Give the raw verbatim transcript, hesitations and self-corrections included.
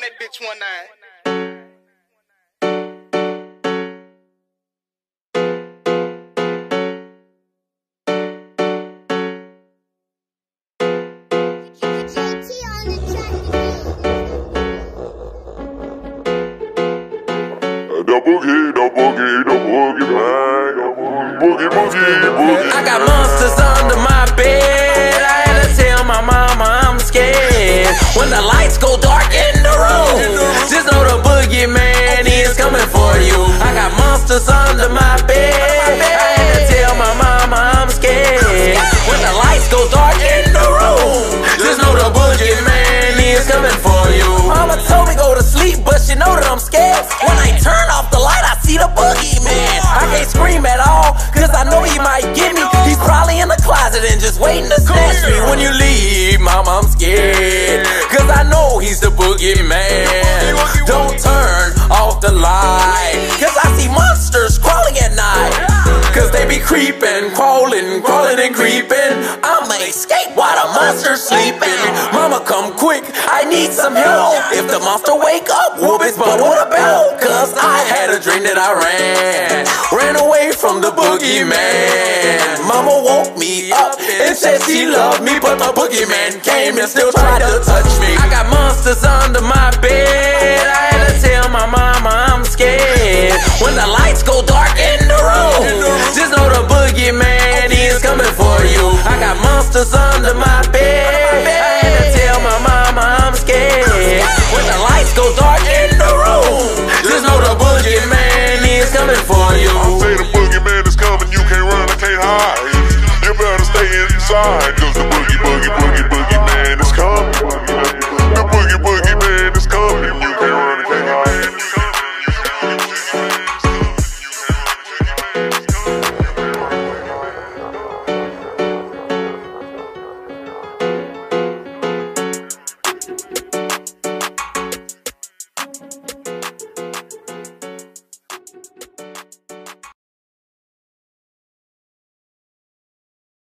that bitch one night. The boogie, the boogie, the boogie, man. Boogie, boogie, boogie. I got monsters under my bed. I had to tell my mama I'm scared. When the lights go dark in the room, just know the boogeyman is coming for you. I got monsters under my bed. I had to tell my mama I'm scared. When the lights go dark in the room, just know the boogeyman is coming for you. Mama told me go to sleep, but she know that I'm scared. When I turn off the light, I see the boogeyman. I can't scream at all, cause I know he might get me. He's probably in the closet and just waiting to snatch me. When you leave, mama, I'm scared, cause I know he's the boogeyman. Don't turn off the light, cause I see monsters crawling at night. Cause they be creeping, crawling, crawling and creeping. I'ma escape while the monster's sleeping. Mama, come quick, I need some help. If the monster wake up, whoop his butt with a belt. Cause I had a dream that I ran, ran away from the boogeyman. Mama woke me up and said she loved me, but the boogeyman came and still tried to touch me. I got monsters under my bed. I had to tell my mama I'm scared. When the lights go dark in the room, just know the boogeyman is coming for you. I got monsters under my bed. I had to tell my mama I'm scared. When the lights go dark in the room, just know the boogeyman is coming for you. I say the boogeyman is coming, you can't run, I can't hide. You better stay inside, cause the boogie, boogie, boogie, boogie